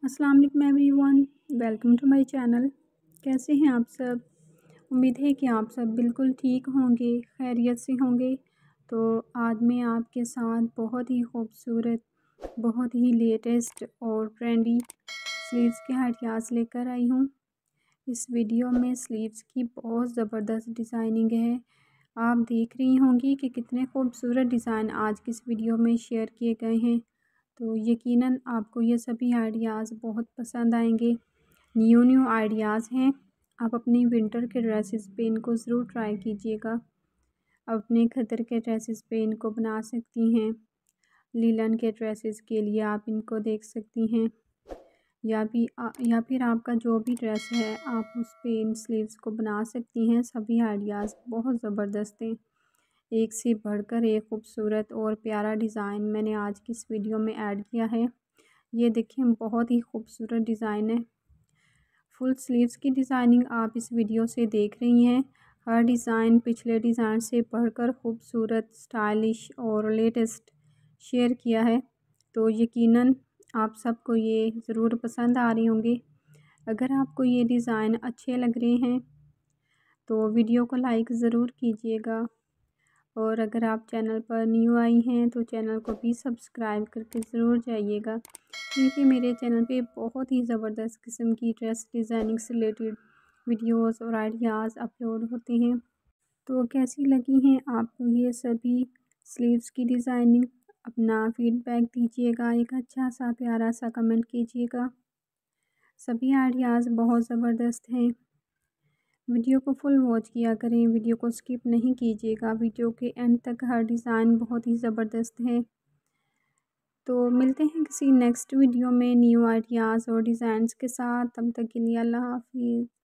अस्सलाम वालेकुम everyone, welcome to my channel. कैसे हैं आप सब? उम्मीद है कि आप सब बिल्कुल ठीक होंगे, खैरियत से होंगे। तो आज मैं आपके साथ बहुत ही खूबसूरत, बहुत ही लेटेस्ट और ट्रेंडी स्लीव्स के आइडियाज़ लेकर आई हूँ। इस वीडियो में स्लीव्स की बहुत ज़बरदस्त डिज़ाइनिंग है। आप देख रही होंगी कि कितने खूबसूरत डिज़ाइन आज की इस वीडियो में शेयर किए गए हैं। तो यकीनन आपको ये सभी आइडियाज़ बहुत पसंद आएंगे। न्यू आइडियाज़ हैं। आप अपनी विंटर के ड्रेसेस पे इनको ज़रूर ट्राई कीजिएगा। अपने खदर के ड्रेसेस पे इनको बना सकती हैं। लीलन के ड्रेसेस के लिए आप इनको देख सकती हैं, या फिर आपका जो भी ड्रेस है आप उस पे इन स्लीव्स को बना सकती हैं। सभी आइडियाज़ बहुत ज़बरदस्त हैं। एक से बढ़कर एक खूबसूरत और प्यारा डिज़ाइन मैंने आज की इस वीडियो में ऐड किया है। ये देखिए, बहुत ही खूबसूरत डिज़ाइन है। फुल स्लीव्स की डिज़ाइनिंग आप इस वीडियो से देख रही हैं। हर डिज़ाइन पिछले डिज़ाइन से बढ़कर खूबसूरत, स्टाइलिश और लेटेस्ट शेयर किया है। तो यकीनन आप सबको ये ज़रूर पसंद आ रहे होंगे। अगर आपको ये डिज़ाइन अच्छे लग रहे हैं तो वीडियो को लाइक ज़रूर कीजिएगा। और अगर आप चैनल पर न्यू आई हैं तो चैनल को भी सब्सक्राइब करके ज़रूर जाइएगा, क्योंकि मेरे चैनल पे बहुत ही ज़बरदस्त किस्म की ड्रेस डिज़ाइनिंग से रिलेटेड वीडियोस और आइडियाज़ अपलोड होते हैं। तो कैसी लगी हैं आपको ये सभी स्लीव्स की डिज़ाइनिंग? अपना फीडबैक दीजिएगा, एक अच्छा सा प्यारा सा कमेंट कीजिएगा। सभी आइडियाज़ बहुत ज़बरदस्त हैं। वीडियो को फुल वॉच किया करें, वीडियो को स्किप नहीं कीजिएगा। वीडियो के एंड तक हर डिज़ाइन बहुत ही ज़बरदस्त है। तो मिलते हैं किसी नेक्स्ट वीडियो में न्यू आइडियाज़ और डिज़ाइंस के साथ। तब तक के लिए अल्लाह हाफ़िज़।